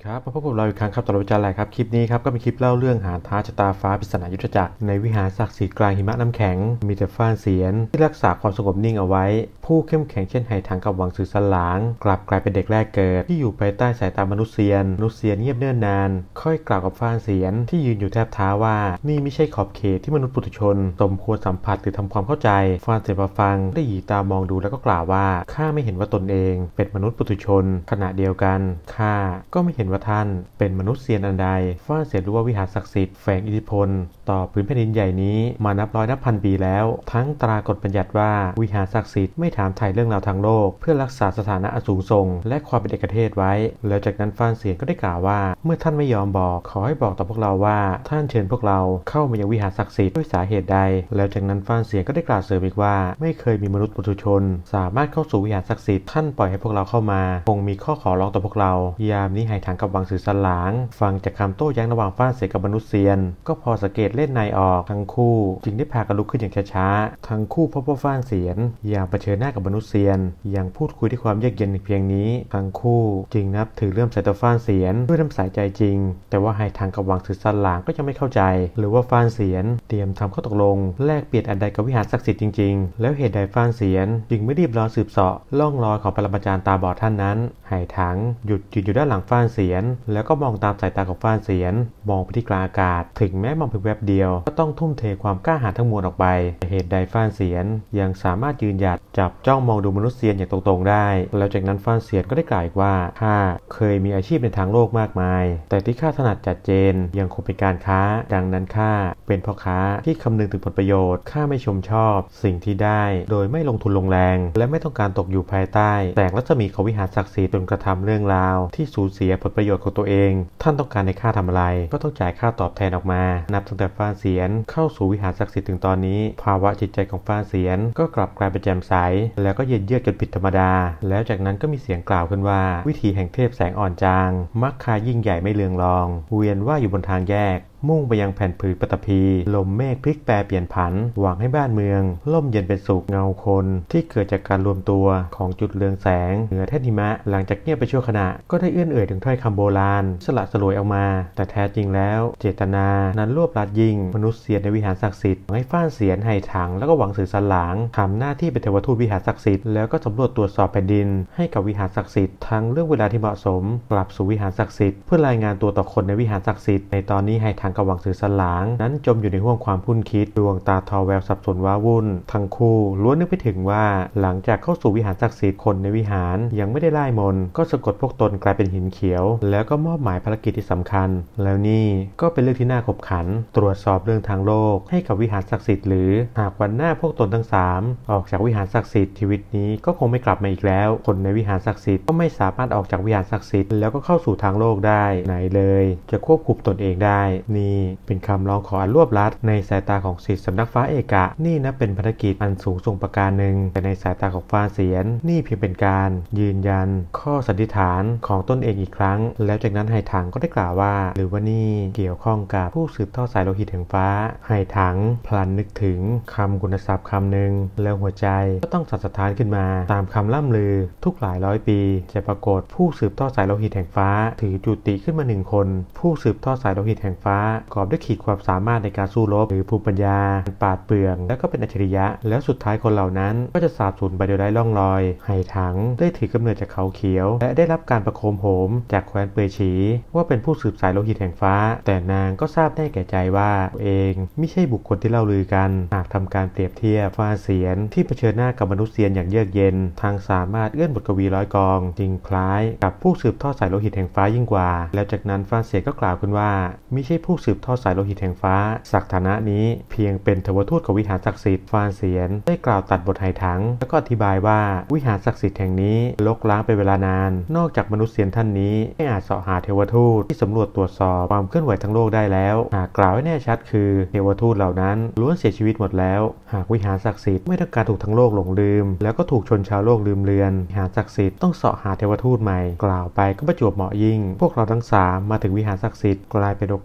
ครับมาพบกับเราอีกครั้งครับตลอดวิจารณ์อะไรครับคลิปนี้ครับก็เป็นคลิปเล่าเรื่องหาท้าชะตาฟ้าปริศนายุทธจักรในวิหารศักดิ์สิทธิ์กลางหิมะน้ำแข็งมีแต่ฟ้าเสียนที่รักษาความสงบนิ่งเอาไว้ผู้เข้มแข็งเช่นไหถังกับหวังสื่อสลางกลับกลายเป็นเด็กแรกเกิดที่อยู่ภายใต้สายตามนุษย์เซียนเงียบเนิ่นนานค่อยกล่าวกับฟ้าเสียนที่ยืนอยู่แทบเท้าว่านี่ไม่ใช่ขอบเขตที่มนุษย์ปุถุชนสมควรสัมผัสหรือทำความเข้าใจฟ้าเสียนพอฟังได้หยีตามองดูแล้วก็กล่าวว่าข้าไม่เห็นว่าตนเองเป็นมนุษย์ปุถุชนขณะเดียวกันข้าก็ไม่เห็นว่าท่านเป็นมนุษย์เซียนอันใดฟ้าเสียนรู้ว่าวิหารศักดิ์สิทธิ์แฝงอิทธิพลต่อพื้นแผ่นดินใหญ่นี้มานับร้อยนับพันปีแล้วทั้งตรากฎบัญญัติว่าวิหารศักดิ์สิทธิ์ไม่ถามไถ่เรื่องราวทางโลกเพื่อรักษาสถานะอันสูงส่งและความเป็นเอกเทศไว้แล้วจากนั้นฟ้าเสียนก็ได้กล่าวว่าเมื่อท่านไม่ยอมบอกขอให้บอกต่อพวกเราว่าท่านเชิญพวกเราเข้ามายังวิหารศักดิ์สิทธิ์ด้วยสาเหตุใดแล้วจากนั้นฟ้าเสียนก็ได้กล่าวเสริมอีกว่าไม่เคยมีมนุษย์ปุถุชนสามารถเข้าสู่วิหารศักดิ์สิทธิ์ท่านปล่อยให้พวกเราเข้ามาคงมีข้อขอร้องต่อพวกเรายามนี้ไหถังกับวังสื่อสลางฟังจากคำโต้แย้งระหว่างฟ้าเสียนกับมนุษย์เซียนก็พอสังเกตเล่นในออกทั้งคู่จึงได้พากันลุกขึ้นอย่างช้าๆทั้งคู่พบว่าฟ้าเสียนยังเผชิญหน้ากับมนุษย์เซียนยังพูดคุยด้วยความเยือกเย็นเพียงนี้ทั้งคู่จึงนับถือเลื่อมใสต่อฟ้าเสียนด้วยน้ำใสใจจริงแต่ว่าไหถังกับวังสื่อสลางก็ยังไม่เข้าใจหรือว่าฟ้าเสียนเตรียมทำข้อตกลงแลกเปลี่ยนอันใดกับวิหารศักดิ์สิทธิ์จริงๆแล้วเหตุใดฟ้าเสียนจึงไม่รีบร้อนสืบเสาะล่องลอยของปรมาจารย์ตาบอดท่านนั้นไหถังหยุดยืนอยู่ด้านหลังฟ้าเสียนแล้วก็มองตามสายตาของฟ้าเสียนมองไปที่กลางอากาศถึงแม้มองเพียงแวบเดียวก็ต้องทุ่มเทความกล้าหาญทั้งมวลออกไปเหตุใดฟ้าเสียนยังสามารถยืนหยัดจับจ้องมองดูมนุษย์เซียนอย่างตรงๆได้แล้วจากนั้นฟ้าเสียนก็ได้กล่าวอีกว่าข้าเคยมีอาชีพในทางโลกมากมายแต่ที่ข้าถนัดจัดเจนยังคงเป็นการค้าดังนั้นข้าเป็นพ่อค้าที่คำนึงถึงผลประโยชน์ข้าไม่ชมชอบสิ่งที่ได้โดยไม่ลงทุนลงแรงและไม่ต้องการตกอยู่ภายใต้แสงรัศมีของวิหารศักดิ์สิทธิ์จนกระทำเรื่องราวที่สูญเสียผลประโยชน์ของตัวเองท่านต้องการให้ข้าทำอะไรก็ต้องจ่ายค่าตอบแทนออกมานับตั้งแต่ฟ้าเสียนเข้าสู่วิหารศักดิ์สิทธิ์ถึงตอนนี้ภาวะจิตใจของฟ้าเสียนก็กลับกลายเป็นแจ่มใสแล้วก็เย็นเยือกจนผิดธรรมดาแล้วจากนั้นก็มีเสียงกล่าวขึ้นว่าวิธีแห่งเทพแสงอ่อนจางมักคายิ่งใหญ่ไม่เลืองรองเวียนว่าอยู่บนทางแยกมุ่งไปยังแผ่นผืนปฐพีลมเมฆพลิกแปรเปลี่ยนผันหวังให้บ้านเมืองร่มเย็นเป็นสุขเงาคนที่เกิดจากการรวมตัวของจุดเรืองแสงเหนือแท่นหิมะหลังจากเงียบไปชั่วขณะก็ได้เอื้อนเอ่ยถึงถ้อยคำโบราณสละสลวยออกมาแต่แท้จริงแล้วเจตนานั้นรวบลัดยิ่งมนุษย์เซียนในวิหารศักดิ์สิทธิ์ให้ฟ้าเสียนไหถังแล้วก็หวังสื่อสลางทำหน้าที่เป็นเทวทูตวิหารศักดิ์สิทธิ์แล้วก็สำรวจตรวจสอบแผ่นดินให้กับวิหารศักดิ์สิทธิ์ทั้งเรื่องเวลาที่เหมาะสมกลับสู่วิหารศักดิ์สิทธิ์เพื่อรายงานตัวต่อคนในวิหารศักดิ์สิทธิ์ในตอนนี้ไหถังกับหวังสื่อสลางนั้นจมอยู่ในห้วงความคุ้นคิดดวงตาทอแววสับสนว้าวุ่นทั้งคู่ล้วนนึกไปถึงว่าหลังจากเข้าสู่วิหารศักดิ์สิทธิ์คนในวิหารยังไม่ได้ไล่มนต์ก็สะกดพวกตนกลายเป็นหินเขียวแล้วก็มอบหมายภารกิจที่สำคัญแล้วนี่ก็เป็นเรื่องที่น่าขบขันตรวจสอบเรื่องทางโลกให้กับวิหารศักดิ์สิทธิ์หรือหากวันหน้าพวกตนทั้ง3ออกจากวิหารศักดิ์สิทธิ์ชีวิตนี้ก็คงไม่กลับมาอีกแล้วคนในวิหารศักดิ์สิทธิ์ก็ไม่สามารถออกจากวิหารศักดิ์สิทธิ์แล้วก็เข้าสู่ทางโลกได้ไหนเลยจะควบคุมตนเองได้นี่เป็นคำร้องขออันรวบลัดในสายตาของศิษย์สำนักฟ้าเอกะนี่นะเป็นภารกิจอันสูงส่งประการหนึ่งแต่ในสายตาของฟ้าเสียนนี่เพียงเป็นการยืนยันข้อสันนิษฐานของตนเองอีกครั้งแล้วจากนั้นไหถังก็ได้กล่าวว่าหรือว่านี่เกี่ยวข้องกับผู้สืบทอดสายโลหิตแห่งฟ้าไหถังพลันนึกถึงคำคุณศัพท์คำหนึ่งแล้วหัวใจก็ต้องสั่นสะท้านขึ้นมาตามคำล่ำลือทุกหลายร้อยปีจะปรากฏผู้สืบทอดสายโลหิตแห่งฟ้าถือจุติขึ้นมา1คนผู้สืบทอดสายโลหิตแห่งฟ้ากอบด้วยขีดความสามารถในการสู้รบหรือภูมิปัญญาปราดเปรื่องและก็เป็นอัจฉริยะแล้วสุดท้ายคนเหล่านั้นก็จะสาบสูญไปโดยไร้ร่องรอยไหถังได้ถือกำเนิดจากเขาเขียวและได้รับการประโคมโหมจากแคว้นเปยฉีว่าเป็นผู้สืบสายโลหิตแห่งฟ้าแต่นางก็ทราบแน่แก่ใจว่าตัวเองไม่ใช่บุคคลที่เล่าลือกันหากทำการเปรียบเทียบฟ้าเสียนที่เผชิญหน้ากับมนุษย์เซียนอย่างเยือกเย็นทางสามารถเอื้อนบทกวีร้อยกองจึงคล้ายกับผู้สืบทอดสายโลหิตแห่งฟ้ายิ่งกว่าแล้วจากนั้นฟ้าเสียนก็กล่าวขึ้นว่าไม่ใช่ผู้สืบทอดสายโลหิตแห่งฟ้าศักดิ์ฐานะนี้เพียงเป็นเทวทูตของวิหารศักดิ์สิทธิ์ฟ้าเสียนได้กล่าวตัดบทไหถังแล้วก็อธิบายว่าวิหารศักดิ์สิทธิ์แห่งนี้ลกล้างเป็นเวลานานนอกจากมนุษย์เซียนท่านนี้ไม่อาจเสาะหาเทวทูตที่สำรวจตรวจสอบความเคลื่อนไหวทั้งโลกได้แล้วหากกล่าวให้แน่ชัดคือเทวทูตเหล่านั้นล้วนเสียชีวิตหมดแล้วหากวิหารศักดิ์สิทธิ์ไม่ต้องการถูกทั้งโลกหลงลืมแล้วก็ถูกชนชาวโลกลืมเลือนวิหารศักดิ์สิทธิ์ต้องเสาะหาเทวทูตใหม่กล่าวไปก็ประจวบเหมาะยิ่งพวกเราทั้ง3มาถึงวิหารศักดิ์สิทธิ์กลายเป็นโอกาสของมนุษย์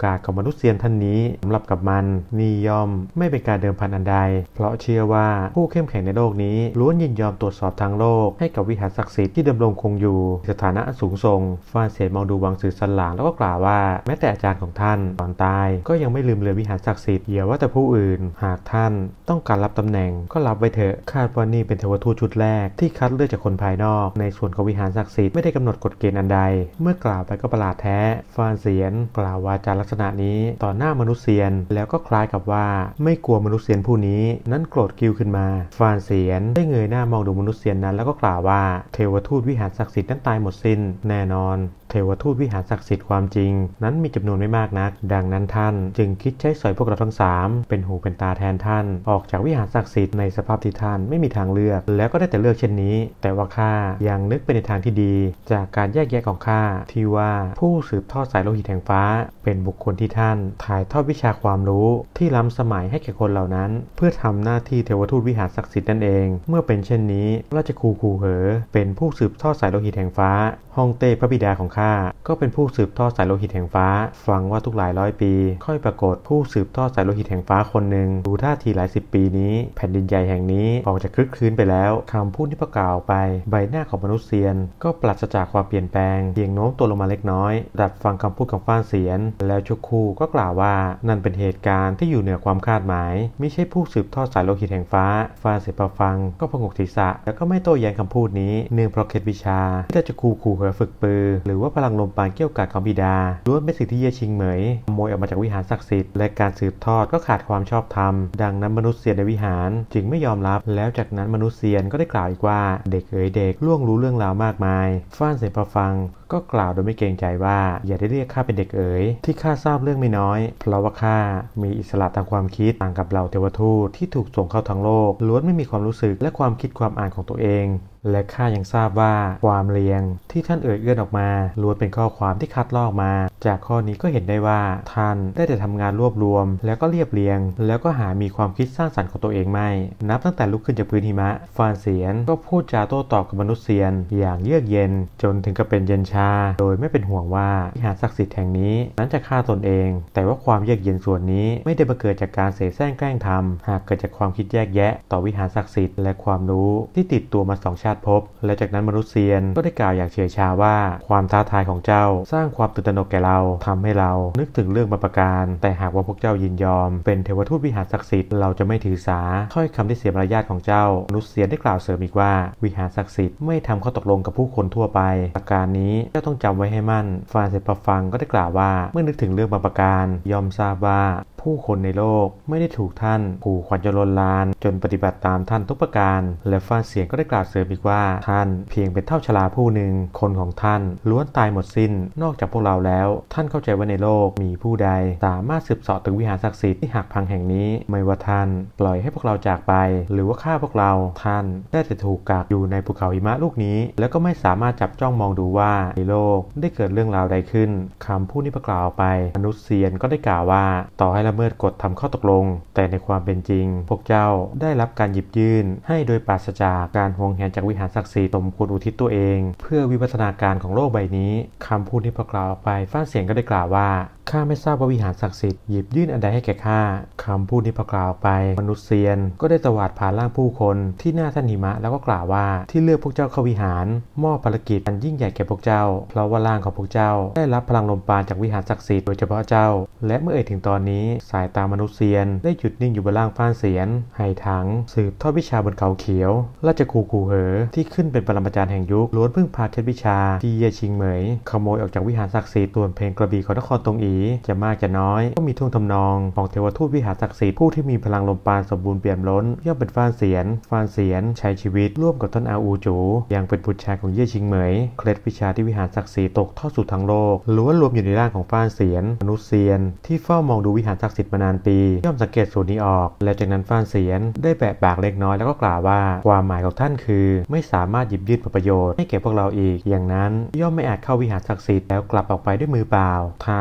นุษย์เซียนท่านนี้สำหรับกับมันนี่ย่อมไม่เป็นการเดิมพันอันใดเพราะเชื่อว่าผู้เข้มแข็งในโลกนี้ล้วนยินยอมตรวจสอบทางโลกให้กับวิหารศักดิ์สิทธิ์ที่ดำรงคงอยู่สถานะสูงส่งฟานเสียนมองดูวังสื่อสันหลังแล้วก็กล่าวว่าแม้แต่อาจารย์ของท่านก่อนตายก็ยังไม่ลืมเลือนวิหารศักดิ์สิทธิ์อย่าว่าแต่ผู้อื่นหากท่านต้องการรับตำแหน่งก็รับไว้เถอะคาดว่านี่เป็นเทวทูตชุดแรกที่คัดเลือกจากคนภายนอกในส่วนของวิหารศักดิ์สิทธิ์ไม่ได้กำหนดกฎเกณฑ์อันใดเมื่อกล่าวไปก็ประหลาดแท้ฟานเสียนกล่าววาจาลักษณะนี้ต่อหน้ามนุษย์เซียนแล้วก็คล้ายกับว่าไม่กลัวมนุษย์เซียนผู้นี้นั้นโกรธกิ้วขึ้นมาฟานเสียนได้เงยหน้ามองดูมนุษย์เซียนนั้นแล้วก็กล่าวว่าเทวทูตวิหารศักดิ์สิทธิ์นั้นตายหมดสิ้นแน่นอนเทวทูตวิหารศักดิ์สิทธิ์ความจริงนั้นมีจำนวนไม่มากนักดังนั้นท่านจึงคิดใช้สอยพวกเราทั้ง3เป็นหูเป็นตาแทนท่านออกจากวิหารศักดิ์สิทธิ์ในสภาพที่ท่านไม่มีทางเลือกแล้วก็ได้แต่เลือกเช่นนี้แต่ว่าข้ายังนึกไปในทางที่ดีจากการแยกแยะของข้าที่ว่าผู้สืบทอดสายโลหิตแห่งฟ้าเป็นบุคคลที่ท่านถ่ายทอดวิชาความรู้ที่ล้ำสมัยให้แก่คนเหล่านั้นเพื่อทำหน้าที่เทวทูตวิหารศักดิ์สิทธิ์นั่นเองเมื่อเป็นเช่นนี้ราชครูคูเหอเป็นผู้สืบทอดสายโลหิตแห่งฟ้าฮ่องเต้พระบิดาของข้าก็เป็นผู้สืบทอดสายโลหิตแห่งฟ้าฟังว่าทุกหลายร้อยปีค่อยปรากฏผู้สืบทอดสายโลหิตแห่งฟ้าคนหนึ่งดูท่าทีหลาย10 ปีนี้แผ่นดินใหญ่แห่งนี้ออกจากคลึกคลื้นไปแล้วคำพูดที่ประกล่าวไปใบหน้าของมนุษย์เซียนก็ปราศจากความเปลี่ยนแปลงเพียงโน้มตัวลงมาเล็กน้อยดับฟังคำพูดของฟ้านเสียนแล้วชั่วคู่ก็กล่าวว่านั่นเป็นเหตุการณ์ที่อยู่เหนือความคาดหมายไม่ใช่ผู้สืบทอดสายโลหิตแห่งฟ้าฟ้านเสียนฟังก็พงกศีรษะแล้วก็ไม่โต้แย้งคำพูดนี้เนื่องเพราะเคล็ดวิชาที่ราชครูขู่เหอฝึกปือหรือว่าพลังลมปราณเกี่ยวกาจของบิดาล้วนเป็นสิ่งที่เย่ชิงเหมยขโมยออกมาจากวิหารศักดิ์สิทธิ์และการสืบทอดก็ขาดความชอบธรรมดังนั้นมนุษย์เซียนในวิหารจึงไม่ยอมรับแล้วจากนั้นมนุษย์เซียนก็ได้กล่าวอีกว่าเด็กเอ๋ยเด็กล่วงรู้เรื่องราวมากมายฟ้านเสียนพอฟังก็กล่าวโดยไม่เกรงใจว่าอย่าได้เรียกข้าเป็นเด็กเอ๋ยที่ข้าทราบเรื่องไม่น้อยเพราะว่าข้ามีอิสระทางความคิดต่างกับเหล่าเทวทูตที่ถูกส่งเข้าทั้งโลกล้วนไม่มีความรู้สึกและความคิดความอ่านของตัวเองและข้ายังทราบว่าความเรียงที่ท่านเอื้อนออกมาล้วนเป็นข้อความที่คัดลอกมาจากข้อนี้ก็เห็นได้ว่าท่านได้แต่ทำงานรวบรวมแล้วก็เรียบเรียงแล้วก็หามีความคิดสร้างสรรค์ของตัวเองไม่นับตั้งแต่ลุกขึ้นจากพื้นหิมะฟานเสียนก็พูดจาโต้ตอบกับมนุษย์เซียนอย่างเยือกเย็นจนถึงกับเป็นเย็นชาโดยไม่เป็นห่วงว่าวิหารศักดิ์สิทธิ์แห่งนี้นั้นจะฆ่าตนเองแต่ว่าความเยือกเย็นส่วนนี้ไม่ได้มาเกิดจากการเสแสร้งแกล้งทำหากเกิดจากความคิดแยกแยะต่อวิหารศักดิ์สิทธิ์และความรู้ที่ติดตัวมา2 ชาติภพและจากนั้นมนุษย์เซียนก็ได้กล่าวอย่างเฉยชาว่าความท้าทายของเจ้าสร้างความตื่นตระหนกแก่เราทำให้เรานึกถึงเรื่องบางประการแต่หากว่าพวกเจ้ายินยอมเป็นเทวทูตวิหารศักดิ์สิทธิ์เราจะไม่ถือสาถ้อยคำที่เสียมารยาทของเจ้ามนุษย์เซียนได้กล่าวเสริมอีกว่าวิหารศักดิ์สิทธิ์ไม่ทำข้อตกลงกับผู้คนทั่วไปประการนี้เจ้าต้องจำไว้ให้มั่นฟานเซปฟังก็ได้กล่าวว่าเมื่อนึกถึงเรื่องบางประการยอมทราบว่าผู้คนในโลกไม่ได้ถูกท่านขู่ขวัญจนลนลานจนปฏิบัติตามท่านทุกประการและฟ้าเสียงก็ได้กล่าวเสริมอีกว่าท่านเพียงเป็นเท่าชราผู้หนึ่งคนของท่านล้วนตายหมดสิ้นนอกจากพวกเราแล้วท่านเข้าใจว่าในโลกมีผู้ใดสามารถสืบเสาะถึงวิหารศักดิ์สิทธิ์ที่หักพังแห่งนี้ไม่ว่าท่านปล่อยให้พวกเราจากไปหรือว่าฆ่าพวกเราท่านได้แต่ถูกกักอยู่ในภูเขาหิมะลูกนี้แล้วก็ไม่สามารถจับจ้องมองดูว่าในโลกได้เกิดเรื่องราวใดขึ้นคำพูดนี้ประกล่าวไปมนุษย์เซียนก็ได้กล่าวว่าต่อให้ละเมิดกฎทำข้อตกลงแต่ในความเป็นจริงพวกเจ้าได้รับการหยิบยื่นให้โดยปราศจากการหวงแหนจากวิหารศักดิ์สิทธิ์สมควรอุทิศตัวเองเพื่อวิวัฒนาการของโลกใบนี้คำพูดที่ประกล่าวออกไปฟ้าเสียงก็ได้กล่าวว่าข้าไม่ทราบว่าวิหารศักดิ์สิทธิ์หยิบยื่นอันใดให้แก่ข้าคำพูดที่ประกล่าวไปมนุษย์เซียนก็ได้ตวาดผ่านร่างผู้คนที่หน้าท่านหิมะแล้วก็กล่าวว่าที่เลือกพวกเจ้าเข้าวิหารมอบภารกิจอันยิ่งใหญ่แก่พวกเจ้าเพราะว่าร่างของพวกเจ้าได้รับพลังลมปราณจากวิหารศักดิ์สิทธิ์โดยเฉพาะเจ้าและเมื่อเอ่ยถึงตอนนี้สายตามนุษย์เซียนได้หยุดนิ่งอยู่บนร่างฟ้านเสียนไหถังสืบทอดวิชาบนเขาเขียวราชครูกูเหอที่ขึ้นเป็นปรมาจารย์แห่งยุคล้วนพึ่งพาเคล็ดวิชาที่เย่ชิงเหมยขโมยออกจากวิหารศักดิ์สิทธิ์ส่วนเพลงกระบี่ของนครตงอีจะมากจะน้อยก็มีท่วงทำนองของเทวทูตวิหารศักดิ์สิทธิ์ผู้ที่มีพลังลมปราณสมบูรณ์เปี่ยมล้นย่อมเป็นฟ้านเสียนใช้ชีวิตร่วมกับท่านอาอูจูยังเป็นบุตรชายของเย่ชิงเหมยเคล็ดวิชาที่วิหารศักดิ์สิทธิ์ตกทอดสู่ทั้งโลกล้วนรวมอยู่ในร่างของฟ้านเสียนมนุษย์เซียนที่เฝ้ามองดูวิหารศักดิ์สิทธิ์มานานปีย่อมสังเกตสูตรนี้ออกและจากนั้นฟ้านเสียนได้แบะปากเล็กน้อยแล้วก็กล่าวว่าความหมายของท่านคือไม่สามารถหยิบยื่นผลประโยชน์ให้แก่พวกเราอีกอย่างนั้นย่อมไม่อาจเข้าวิหารศักดิ์สิทธิ์แล้วกลับออกไปด้วยมือเปล่าท่านเมื่อไม่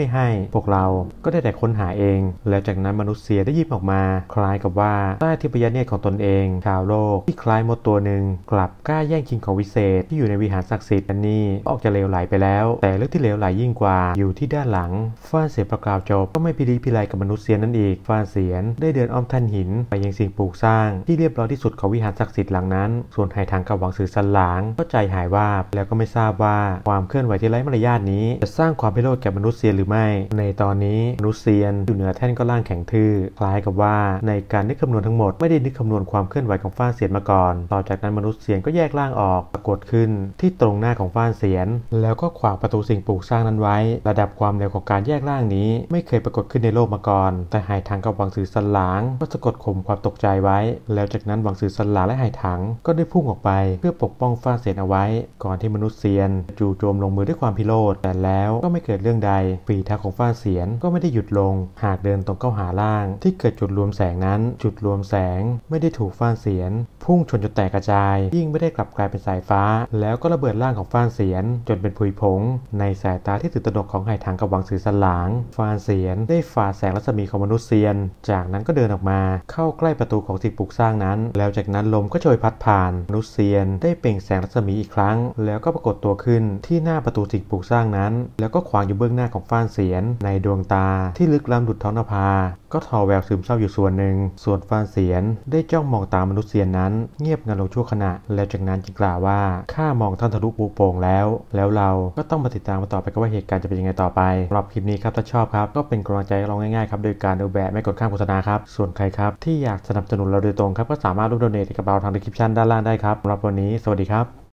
ไม่ให้พวกเราก็ได้แต่ค้นหาเองแล้วจากนั้นมนุษย์เซียได้ยิ้มออกมาคล้ายกับว่าใต้ทิพยเนตรของตนเองชาวโลกที่คล้ายมดตัวหนึ่งกลับกล้าแย่งชิงของวิเศษที่อยู่ในวิหารศักดิ์สิทธิ์นี่ออกจะเลวไหลไปแล้วแต่เรื่องที่เลวไหลยิ่งกว่าอยู่ที่ด้านหลังฟ้านเสียนประกล่าวจบก็ไม่พิริพิไรกับมนุษย์เซียนนั่นอีกฟ้านเสียนได้เดินอ้อมแท่นหินไปยังสิ่งปลูกสร้างที่เรียบร้อยที่สุดของวิหารศักดิ์สิทธิ์หลังนั้นส่วนไหทางกับหวังสือสันหลางก็ใจหายวาบแล้วก็ไม่ทราบว่าความเคลื่อนไหวที่ไร้มารยาทนี้จะสร้างความพิโรธแก่มนุษย์เซียนหรือไม่ในตอนนี้มนุษย์เซียนอยู่เหนือแท่นก็ล่างแข็งทื่อคล้ายกับว่าในการนึกคำนวณทั้งหมดไม่ได้นึกคำนวณความเคลื่อนไหวของฟ้านเสียนมาก่อนต่อจากนั้นมนุษย์เซียนก็แยกร่างออกปรากฏขึ้นที่ตรงหน้าของฟ้านเสียนแล้วก็ขวางประตูสิ่งปลูกสร้างนั้นไว้ระดับความเร็วของการแยกร่างนี้ไม่เคยปรากฏขึ้นในโลกมาก่อนแต่ไหทางกับหวังสือสันหลางก็สะกดข่มความตกใจไว้แล้วจากนั้นหวังสือสันหลางและไหทางก็ได้พุ่งออกไปเพื่อปกป้องฟ้านเสียนเอาไว้ก่อนที่มนุษย์เซียนจู่โจมลงมือด้วยความพิโรธแต่แล้วก็ไม่เกิดเรื่องใดฝีเท้าของฟ้านเสียนก็ไม่ได้หยุดลงหากเดินตรงเข้าหาร่างที่เกิดจุดรวมแสงนั้นจุดรวมแสงไม่ได้ถูกฟ้านเสียนพุ่งชนจนแตกกระจายยิ่งไม่ได้กลับกลายเป็นสายฟ้าแล้วก็ระเบิดร่างของฟ้านเสียนจนเป็นผุยผงในสายตาที่ตื่นตระหนกของไหทางกับหวังสือสันหลางฟ้านเสียนได้ฝ่าแสงรัศมีของมนุษย์เซียนจากนั้นก็เดินออกมาเข้าใกล้ประตูของสิ่งปลูกสร้างนั้นแล้วจากนั้นลมก็โชยพัดผ่านมนุษย์เซียนได้เปล่งแสงรัศมีอีกครั้งแล้วก็ปรากฏตัวขึ้นที่หน้าประตูสิ่งปลูกสร้างนั้นแล้วก็ขวางอยู่เบื้องหน้าของฟ้านเสียนในดวงตาที่ลึกล้ำดุจท้องนภาก็ทอแววซึมเศร้าอยู่ส่วนหนึ่งส่วนฟ้านเสียนได้จ้องมองตามมนุษย์เซียนนั้นเงียบงันลงชั่วขณะแล้วจากนั้นจึงกล่าวว่าข้ามองท่านทะลุปูโป่งแล้วเราก็ต้องมาติดตามมาต่อไปกันว่าเหตุการณ์จะเป็นยังไงต่อไปสำหรับคลิปนี้ครับถ้าชอบครับก็เป็นกำลังใจให้เราง่ายๆครับโดยการดูแบบไม่กดข้ามโฆษณาครับส่วนใครครับที่อยากสนับสนุนเราโดยตรงครับก็สามารถร่วมโดเนทกับเราทางดีสคริปชั่นด้านล่างได้ครับสำหรับวันนี้สวัสดีครับ